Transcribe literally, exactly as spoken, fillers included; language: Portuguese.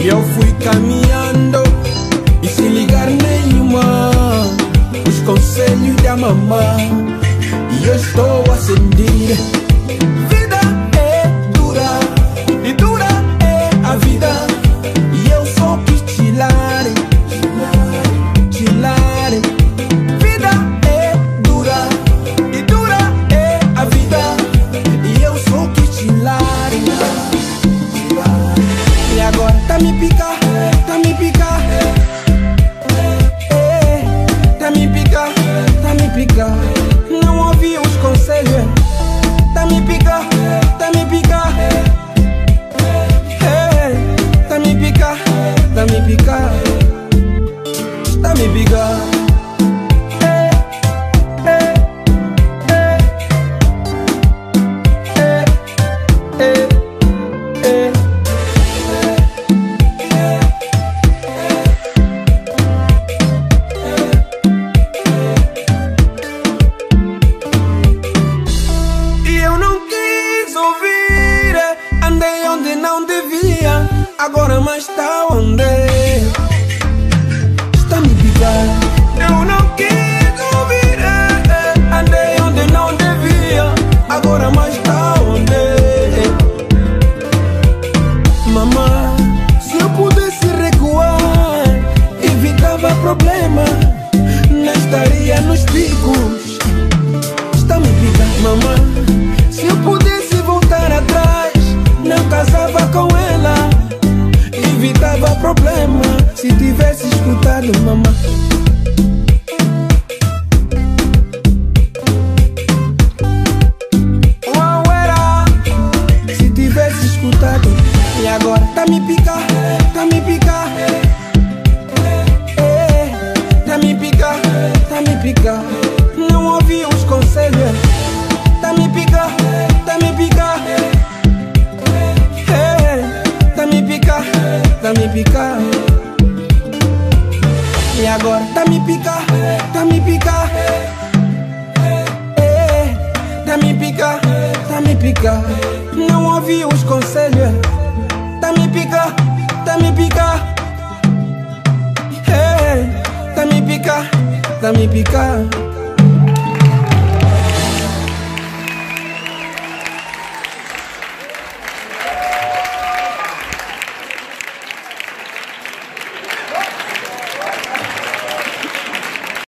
eu fui caminhando e sem ligar nenhuma os conselhos da mamãe. E eu estou a sentir. Vida é dura e dura é a vida. E eu só quis chilar, chilar. Vida é dura e dura é a vida. E eu só quis chilar. E agora tá me picar, tá me picar, é, tá me picar, tá me picar. Não ouvi os conselhos, tá me picar, tá me picar, é, tá me picar, tá me picar, tá me picar. Agora mais tá onde está me picar. Eu não quis ouvir, andei onde não devia. Agora mais tá onde. Mamãe, se eu pudesse recuar, evitava problema, não estaria nos picos. Está me picar. Mamãe, se eu pudesse voltar atrás, não casava com ela, evitava problema, se tivesse escutado mamãe. Uau, era, se tivesse escutado. E agora tá me picar, tá me picar, é, tá me picar, tá me picar. Não ouvi os conselhos, tá me picar, tá me picar, é, tá me picar, tá me picar. E agora tá me picar, tá me picar, é, tá me picar, tá me picar. Não ouvi os conselhos, tá me picar, tá me picar, é, tá me picar, tá me picar.